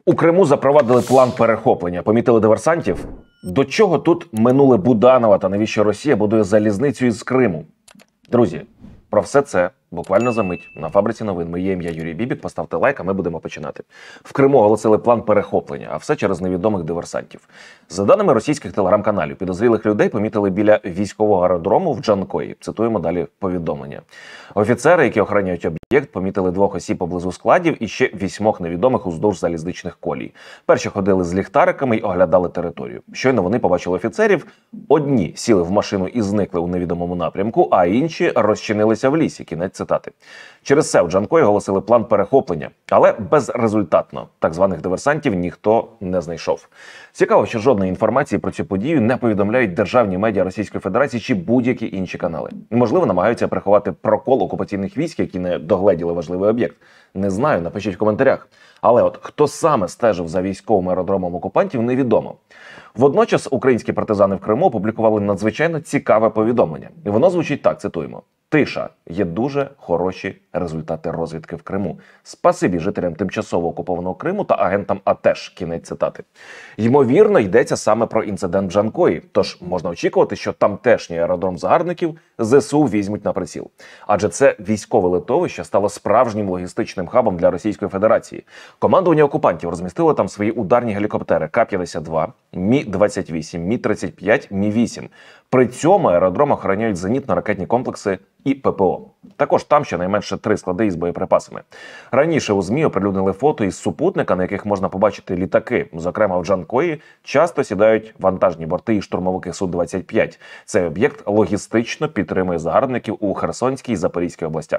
У Криму запровадили план перехоплення. Помітили диверсантів? До чого тут минуле Буданова та навіщо Росія будує залізницю із Криму? Друзі, про все це буквально за мить на Фабриці новин. Моє ім'я Юрій Бібік. Поставте лайк, а ми будемо починати. В Криму оголосили план перехоплення, а все через невідомих диверсантів. За даними російських телеграм-каналів, підозрілих людей помітили біля військового аеродрому в Джанкої. Цитуємо далі повідомлення. Офіцери, які охороняють об'єкт, помітили 2 осіб поблизу складів і ще 8 невідомих уздовж залізничних колій. Перші ходили з ліхтариками й оглядали територію. Щойно вони побачили офіцерів. Одні сіли в машину і зникли у невідомому напрямку, а інші розчинилися в лісі. Кінець цитати. Через це в Джанкої оголосили план перехоплення, але безрезультатно. Так званих диверсантів ніхто не знайшов. Цікаво, що жодної інформації про цю подію не повідомляють державні медіа Російської Федерації чи будь-які інші канали. Можливо, намагаються приховати прокол окупаційних військ, які не догледіли важливий об'єкт. Не знаю, напишіть в коментарях. Але от хто саме стежив за військовим аеродромом окупантів, невідомо. Водночас українські партизани в Криму опублікували надзвичайно цікаве повідомлення. І воно звучить так, цитуємо. Тиша. Є дуже хороші результати розвідки в Криму. Спасибі жителям тимчасово окупованого Криму та агентам АТЕШ. Кінець цитати. Ймовірно, йдеться саме про інцидент в Джанкої. Тож можна очікувати, що тамтешній аеродром загарбників ЗСУ візьмуть на приціл. Адже це військове литовище стало справжнім логістичним хабом для Російської Федерації. Командування окупантів розмістило там свої ударні гелікоптери К-52, Мі-28, Мі-35, Мі-8. При цьому аеродром охороняють зенітно-ракетні комплекси і ППО. Також там щонайменше 3 склади із боєприпасами. Раніше у ЗМІ оприлюднили фото із супутника, на яких можна побачити літаки. Зокрема, в Джанкої часто сідають вантажні борти і штурмовики Су-25. Цей об'єкт логістично підтримує загарбників у Херсонській і Запорізькій областях.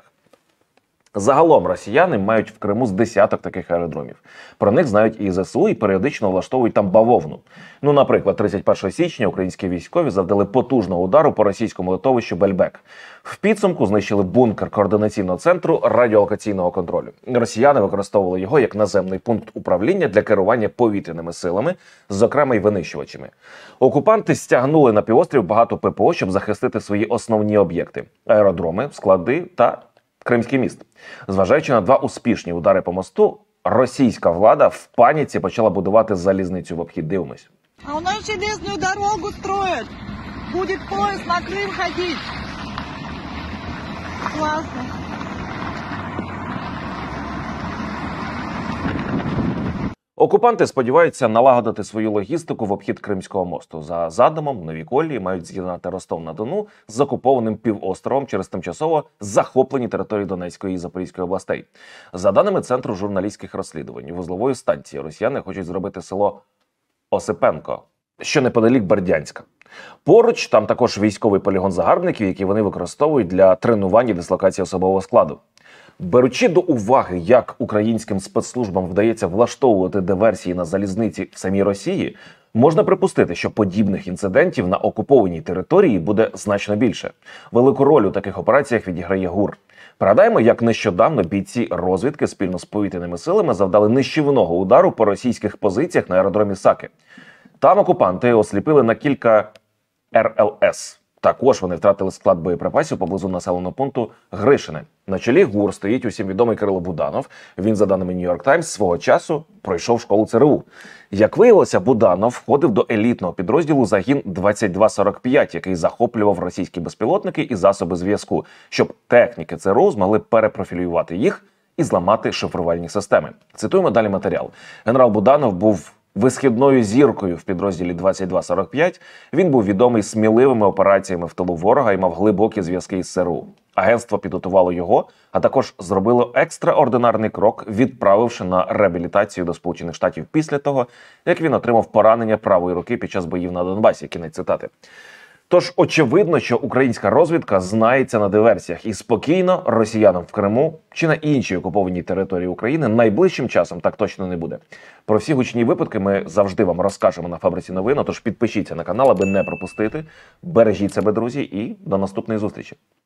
Загалом росіяни мають в Криму з десяток таких аеродромів. Про них знають і ЗСУ, і періодично влаштовують там бавовну. Наприклад, 31 січня українські військові завдали потужного удару по російському литовищу Бельбек. В підсумку знищили бункер координаційного центру радіолокаційного контролю. Росіяни використовували його як наземний пункт управління для керування повітряними силами, зокрема й винищувачами. Окупанти стягнули на півострів багато ППО, щоб захистити свої основні об'єкти – аеродроми, склади та Кримський міст. Зважаючи на 2 успішні удари по мосту, російська влада в паніці почала будувати залізницю в обхід. Дивимось. А у нас железную дорогу строят. Будет поезд на Крым ходить. Классно. Окупанти сподіваються налагодити свою логістику в обхід Кримського мосту. За задумом, нові колії мають з'єднати Ростов-на-Дону з окупованим півостровом через тимчасово захоплені території Донецької і Запорізької областей. За даними Центру журналістських розслідувань, вузловою станцією росіяни хочуть зробити село Осипенко, що неподалік Бердянська. Поруч там також військовий полігон загарбників, який вони використовують для тренувань і дислокації особового складу. Беручи до уваги, як українським спецслужбам вдається влаштовувати диверсії на залізниці в самій Росії, можна припустити, що подібних інцидентів на окупованій території буде значно більше. Велику роль у таких операціях відіграє ГУР. Пригадаємо, як нещодавно бійці розвідки спільно з повітряними силами завдали нищівного удару по російських позиціях на аеродромі Саки. Там окупанти осліпили на кілька РЛС. Також вони втратили склад боєприпасів поблизу населеного пункту Гришине. На чолі ГУР стоїть усім відомий Кирило Буданов. Він, за даними New York Times, свого часу пройшов школу ЦРУ. Як виявилося, Буданов входив до елітного підрозділу «Загін 2245», який захоплював російські безпілотники і засоби зв'язку, щоб техніки ЦРУ змогли перепрофілювати їх і зламати шифрувальні системи. Цитуємо далі матеріал. Генерал Буданов був висхідною зіркою в підрозділі 2245, він був відомий сміливими операціями в тилу ворога і мав глибокі зв'язки із ЦРУ. Агентство підготувало його, а також зробило екстраординарний крок, відправивши на реабілітацію до Сполучених Штатів після того, як він отримав поранення правої руки під час боїв на Донбасі. Кінець цитати. Тож очевидно, що українська розвідка знається на диверсіях і спокійно росіянам в Криму чи на іншій окупованій території України найближчим часом так точно не буде. Про всі гучні випадки ми завжди вам розкажемо на Фабриці новин, тож підпишіться на канал, аби не пропустити. Бережіть себе, друзі, і до наступної зустрічі.